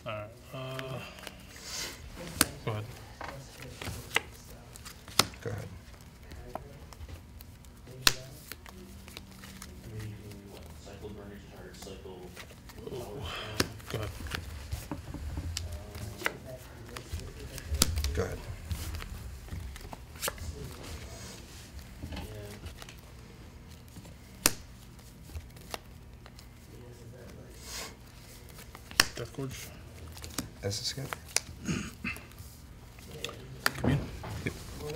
Alright, go ahead. Go ahead. Cycle burner charge, cycle. Go ahead. Go ahead. Death Gorge. As a scout. Come in. Yep.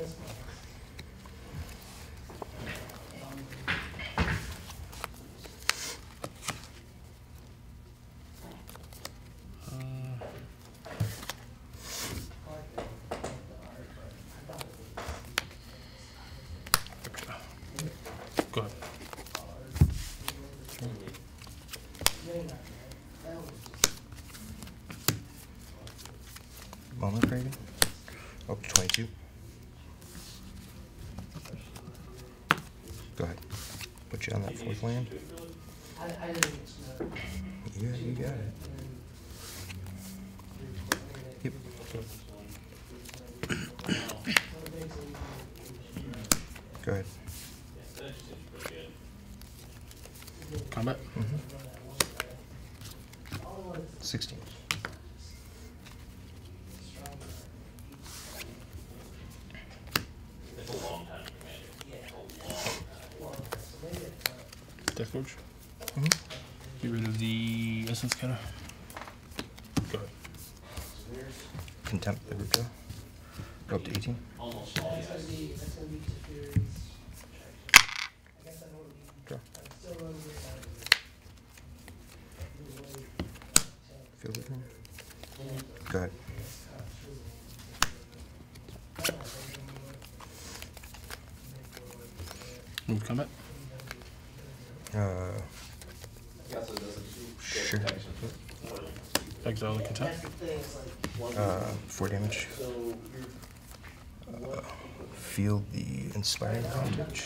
Go ahead. Moment craving. Up to 22. Go ahead. Put you on that fourth land. Yeah, you got it. Yep. Go ahead. Combat. 16. It's a long time, Commander. A long time. Death Gorge. Get rid of the essence counter. Go ahead. Contempt the root draw. Go up to 18. Almost all, yes. Draw. Field it room. Go ahead. Move combat. Sure. Exile the contempt. 4 damage. Field the inspiring advantage.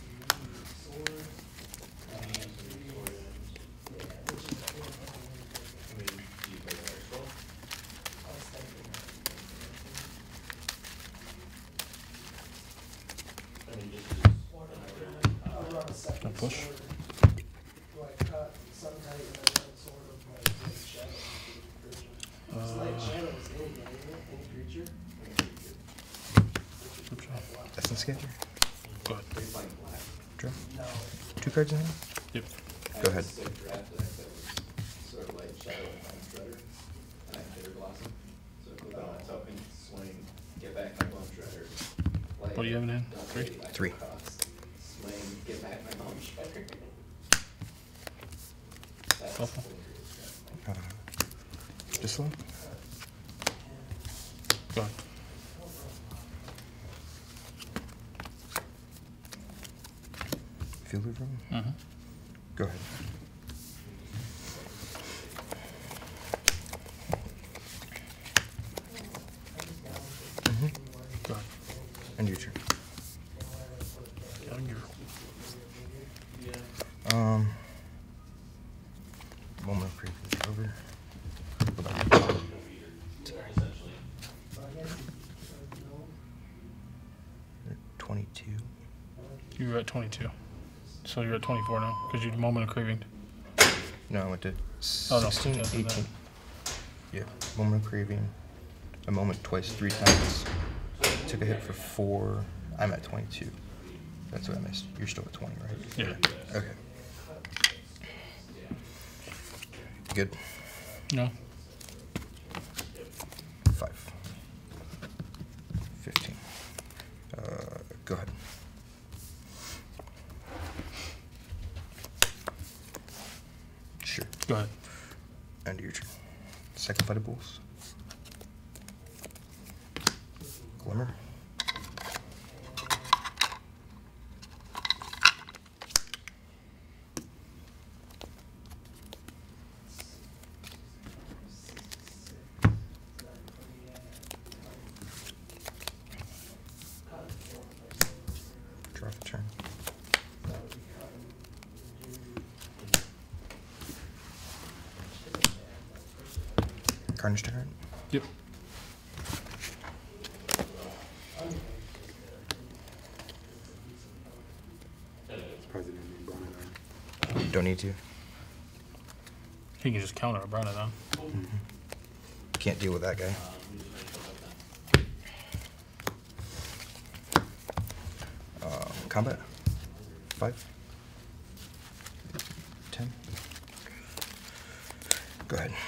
Now push. Essence Scatter. Go ahead. Draw. 2 cards in hand. Yep. Go ahead. What do you have in hand? 3? 3. Awful. Just slow. Go ahead. Field it room. Go ahead. Go ahead. And your turn. On your Moment of previous over. Go back. You're 22. You're at 22. So you're at 24 now, because you're moment of craving. No, I went to Oh, no. 16, Yeah, 18. Yeah, moment of craving. A moment twice, 3 times. Took a hit for 4. I'm at 22. That's what I missed. You're still at 20, right? Yeah. Okay. Good. No. 5. 15. Go ahead. Sure. Go ahead. End of your turn. Second fight of bulls. Glimmer. Draw the turn. Carnage Tyrant. Yep. Surprised they didn't name Bronodon. Don't need to. He can just counter a Bronodon. Can't deal with that guy. Combat. 5. 10. Go ahead.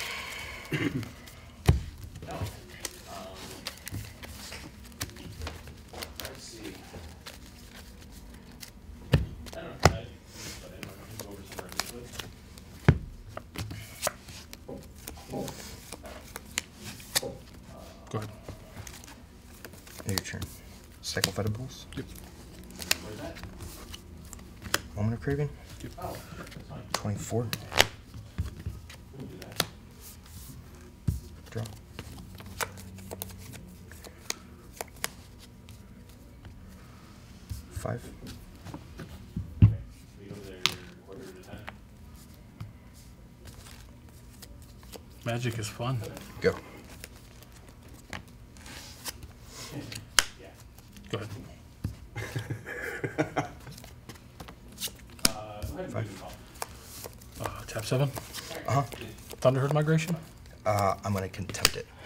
Let's see. Go ahead. Your turn. Cycle Fighter Bulls. Yep. Moment of Craving. Yep. 24. Draw. Five. Magic is fun. Go. Go ahead. 5. Tap 7. Uh-huh. Thunderherd Migration. I'm gonna contempt it.